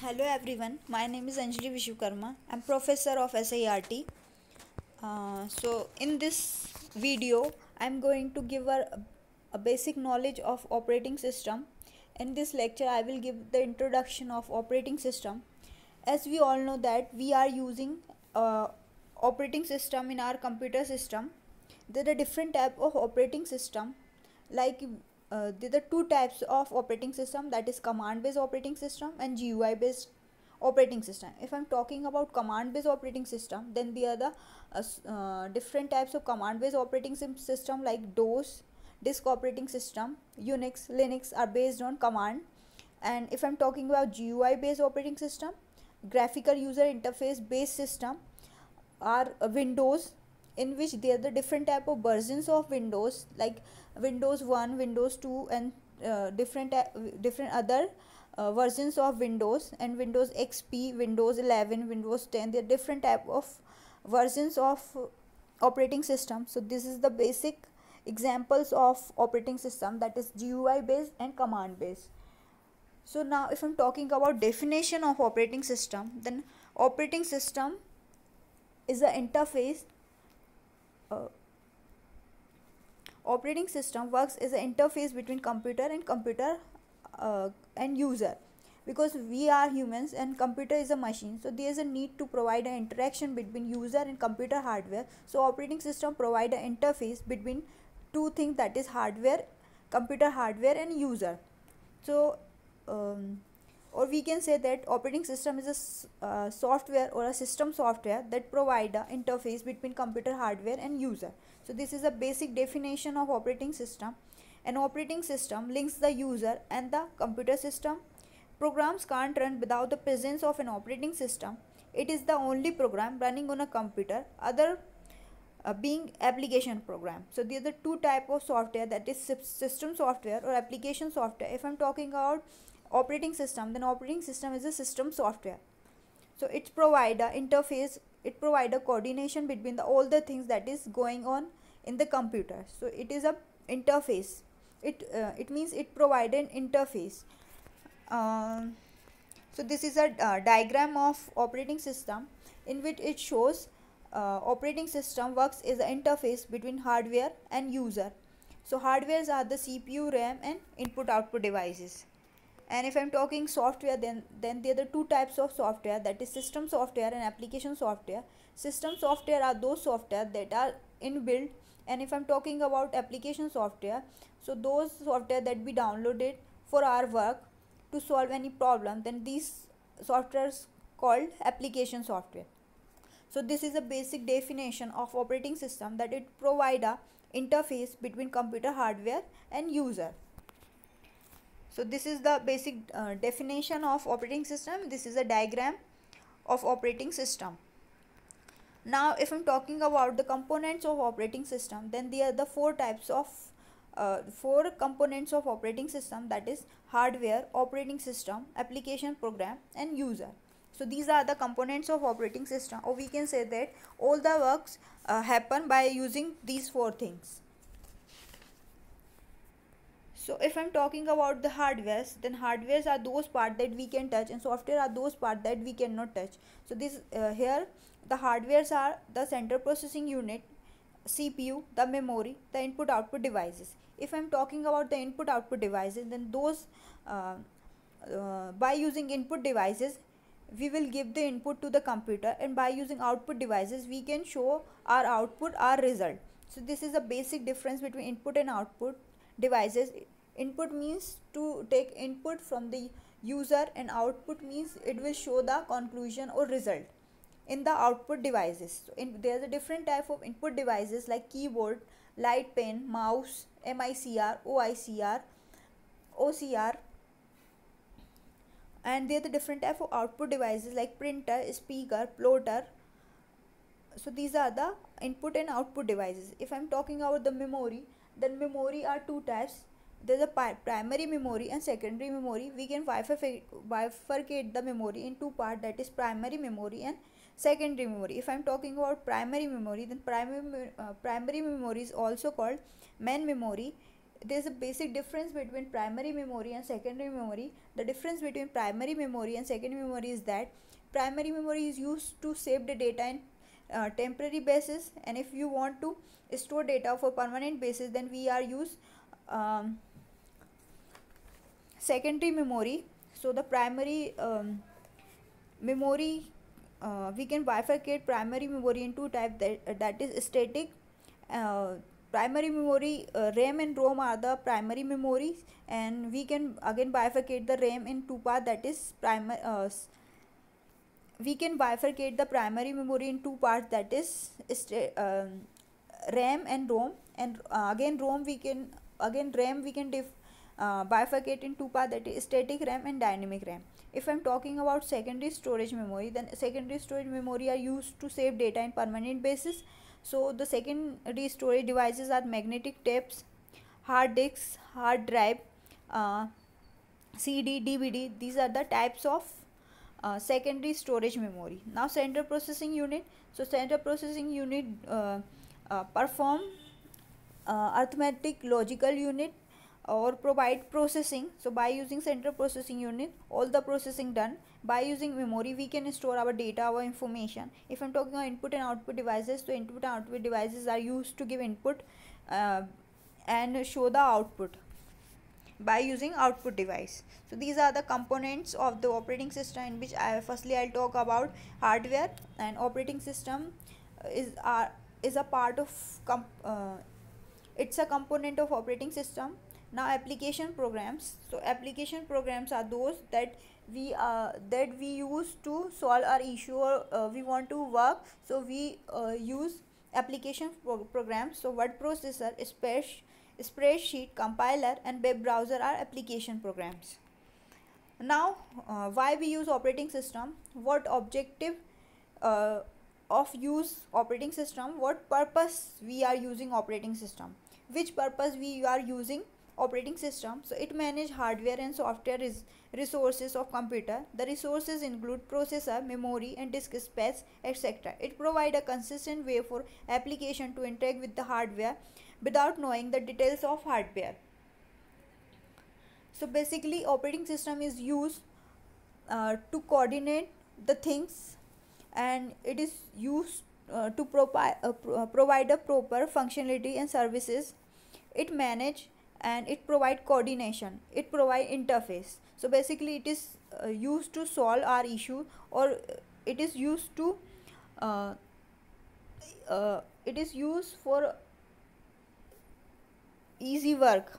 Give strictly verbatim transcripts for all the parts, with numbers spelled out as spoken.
Hello everyone, my name is Anjali Vishwakarma. I'm professor of S I R T. Uh, so in this video, I'm going to give a, a basic knowledge of operating system. In this lecture, I will give the introduction of operating system. As we all know that we are using uh, operating system in our computer system. There are different type of operating system like uh, there are two types of operating system, that is command based operating system and G U I based operating system. If I'm talking about command based operating system, then there are the uh, uh, different types of command based operating system like DOS, disk operating system, Unix, Linux are based on command. And if I'm talking about G U I based operating system, graphical user interface based system are uh, Windows, in which there are the different type of versions of Windows like Windows one, Windows two, and uh, different uh, different other uh, versions of Windows, and Windows X P, Windows eleven, Windows ten. There are different type of versions of uh, operating system. So this is the basic examples of operating system, that is G U I based and command based. So now if I'm talking about definition of operating system, then operating system is an interface. Uh, operating system works as an interface between computer and computer uh, and user, because we are humans and computer is a machine, so there is a need to provide an interaction between user and computer hardware. So operating system provide an interface between two things, that is hardware, computer hardware, and user. So um, or we can say that operating system is a uh, software or a system software that provide a interface between computer hardware and user. So this is a basic definition of operating system. An operating system links the user and the computer system. Programs can't run without the presence of an operating system. It is the only program running on a computer, other uh, being application program. So there are the two type of software, that is system software or application software. If I'm talking about operating system, then operating system is a system software. So it provide a interface, it provide a coordination between the all the things that is going on in the computer. So it is a interface. It uh, it means it provide an interface. Um, so this is a uh, diagram of operating system, in which it shows uh, operating system works as an interface between hardware and user. So hardwares are the C P U, RAM, and input output devices. And if I'm talking software, then then there are the two types of software, that is system software and application software. System software are those software that are inbuilt, and if I'm talking about application software, so those software that we downloaded for our work to solve any problem, then these softwares called application software. So this is a basic definition of operating system, that it provide a interface between computer hardware and user. So this is the basic uh, definition of operating system. This is a diagram of operating system. Now if I'm talking about the components of operating system, then there are the four types of uh, four components of operating system, that is hardware, operating system, application program, and user. So these are the components of operating system, or we can say that all the works uh, happen by using these four things. So if I'm talking about the hardwares, then hardwares are those parts that we can touch, and software are those parts that we cannot touch. So this uh, here the hardwares are the central processing unit, C P U, the memory, the input output devices. If I'm talking about the input output devices, then those uh, uh, by using input devices we will give the input to the computer, and by using output devices we can show our output, our result. So this is a basic difference between input and output devices. Input means to take input from the user, and output means it will show the conclusion or result in the output devices. So in, there is a different type of input devices like keyboard, light pen, mouse, M I C R, O I C R, O C R, and there are the different type of output devices like printer, speaker, plotter. So these are the input and output devices. If I'm talking about the memory, then memory are two types. There's a primary memory and secondary memory. We can bifurcate the memory in two parts, that is primary memory and secondary memory. If I'm talking about primary memory, then primary uh, primary memory is also called main memory. there's a basic difference between primary memory and secondary memory. The difference between primary memory and secondary memory is that primary memory is used to save the data in uh, temporary basis, and if you want to store data for permanent basis, then we are use um, secondary memory. So the primary um, memory, uh, we can bifurcate primary memory in two types, that, uh, that is static. Uh, primary memory, uh, RAM and ROM are the primary memories, and we can again bifurcate the RAM in two parts, that is primary. Uh, we can bifurcate the primary memory in two parts, that is uh, RAM and ROM, and uh, again ROM we can again RAM we can dif uh, bifurcate in two parts, that is static RAM and dynamic RAM. If I am talking about secondary storage memory, then secondary storage memory are used to save data in permanent basis. So the secondary storage devices are magnetic tapes, hard disks, hard drive, uh, C D, D V D. These are the types of uh, secondary storage memory. Now central processing unit. So central processing unit uh, uh, perform uh, arithmetic logical unit or provide processing. So by using central processing unit, all the processing done. By using memory, we can store our data, our information. If I'm talking about input and output devices, so input and output devices are used to give input uh, and show the output by using output device. So these are the components of the operating system, in which I firstly I'll talk about hardware. And operating system is are is a part of comp uh, it's a component of operating system. Now application programs. So application programs are those that we uh, that we use to solve our issue, or uh, we want to work, so we uh, use application pro programs. So word processor, spreadsheet, spreadsheet, compiler, and web browser are application programs. Now uh, why we use operating system, what objective uh, of use operating system, what purpose we are using operating system, which purpose we are using operating system. So it manage hardware and software is resources of computer. The resources include processor, memory, and disk space, etc. It provide a consistent way for application to interact with the hardware without knowing the details of hardware. So basically operating system is used uh, to coordinate the things, and it is used uh, to provi uh, pro uh, provide a proper functionality and services. It manage and it provide coordination, it provide interface. So basically it is uh, used to solve our issue, or it is used to uh, uh, it is used for easy work.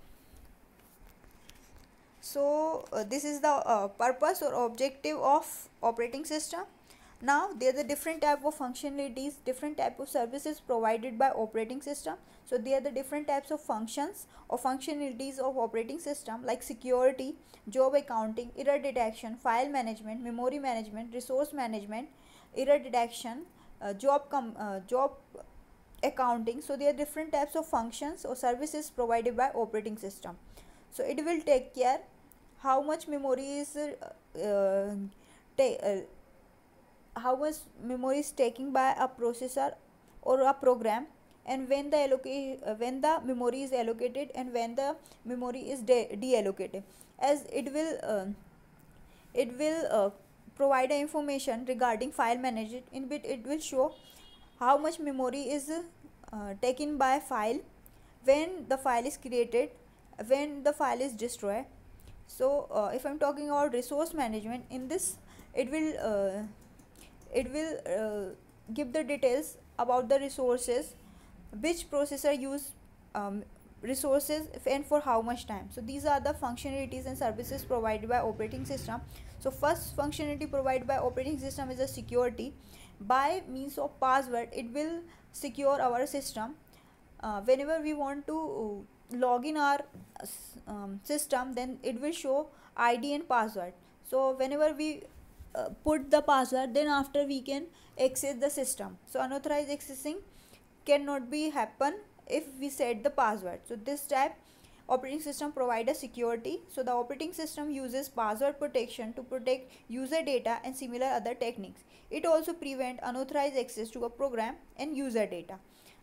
So uh, this is the uh, purpose or objective of operating system. Now there are the different type of functionalities, different type of services provided by operating system. So there are the different types of functions or functionalities of operating system, like security, job accounting, error detection, file management, memory management, resource management, error detection, uh, job com uh, job accounting. So there are different types of functions or services provided by operating system. So it will take care how much memory is uh, uh, uh, how much memory is taken by a processor or a program, and when the allocate uh, when the memory is allocated and when the memory is de deallocated, as it will uh, it will uh, provide information regarding file management, in which it will show how much memory is uh, taken by file, when the file is created, when the file is destroyed. So uh, if I'm talking about resource management, in this it will uh, it will uh, give the details about the resources, which processor use um, resources and for how much time. So these are the functionalities and services provided by operating system. So first functionality provided by operating system is a security. By means of password, it will secure our system. Uh, whenever we want to log in our um, system, then it will show I D and password. So whenever we uh, put the password, then after we can access the system. So unauthorized accessing cannot be happen if we set the password. So this type operating system provide a security. So the operating system uses password protection to protect user data and similar other techniques. It also prevent unauthorized access to a program and user data.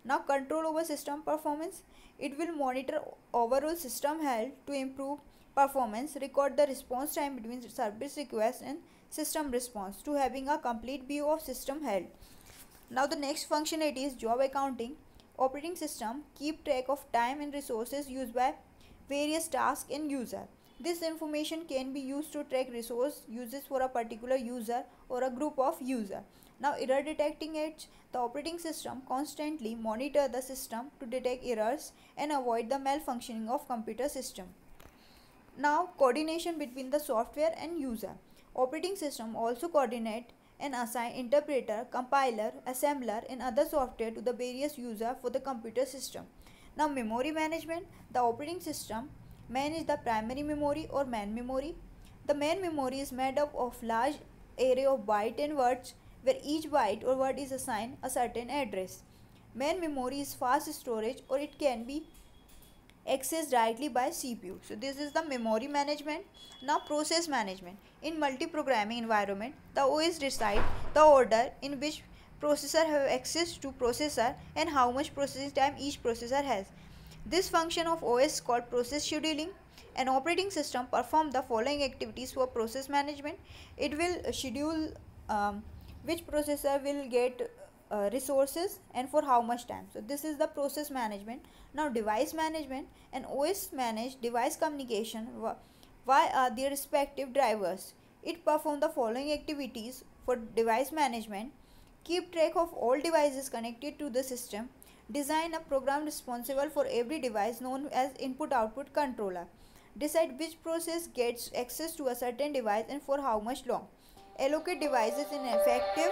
Now control over system performance. It will monitor overall system health to improve performance, record the response time between service request and system response to having a complete view of system health. Now the next functionality is job accounting. Operating system keep track of time and resources used by various tasks and user. This information can be used to track resource uses for a particular user or a group of user. Now error detecting edge. The operating system constantly monitor the system to detect errors and avoid the malfunctioning of computer system. Now coordination between the software and user. Operating system also coordinate and assign interpreter, compiler, assembler and other software to the various user for the computer system. Now memory management. The operating system manage the primary memory or main memory. The main memory is made up of large array of bytes and words where each byte or word is assigned a certain address. Main memory is fast storage or it can be accessed directly by C P U. So this is the memory management. Now process management. In multi-programming environment, the O S decide the order in which processor have access to processor and how much processing time each processor has. This function of O S is called process scheduling. An operating system perform the following activities for process management. It will schedule um, which processor will get uh, resources and for how much time. So this is the process management. Now device management. An O S manage device communication via their respective drivers. It perform the following activities for device management. Keep track of all devices connected to the system. Design a program responsible for every device known as input-output controller. Decide which process gets access to a certain device and for how much long. Allocate devices in an effective,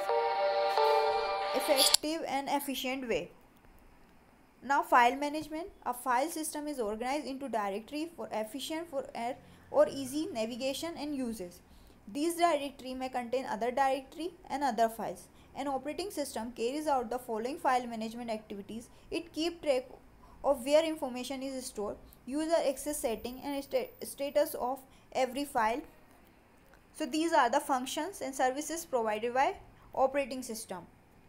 effective and efficient way. Now file management. A file system is organized into directory for efficient for or easy navigation and uses. These directory may contain other directory and other files. An operating system carries out the following file management activities. It keeps track of where information is stored, user access setting and st status of every file. So these are the functions and services provided by operating system.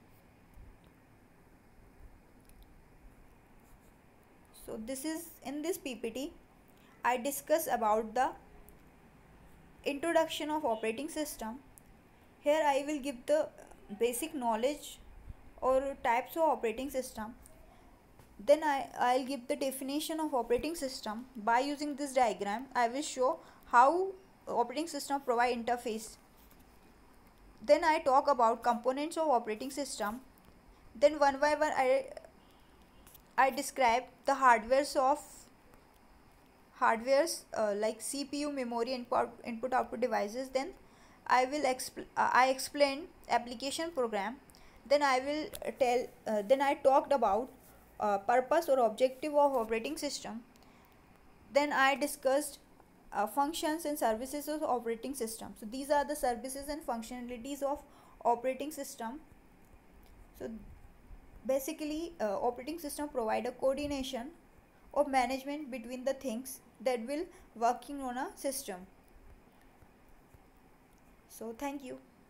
So this is in this P P T I discuss about the introduction of operating system. Here I will give the basic knowledge or types of operating system. Then I, I'll give the definition of operating system. By using this diagram, I will show how operating system provide interface. Then I talk about components of operating system. Then one by one I, I describe the hardwares of hardwares uh, like C P U, memory, input, input output devices. Then I will expl uh, I explain application program. Then I will tell uh, then I talked about uh, purpose or objective of operating system. Then I discussed uh, functions and services of operating system. So these are the services and functionalities of operating system. So basically uh, operating system provide a coordination of management between the things that will working on a system. So thank you.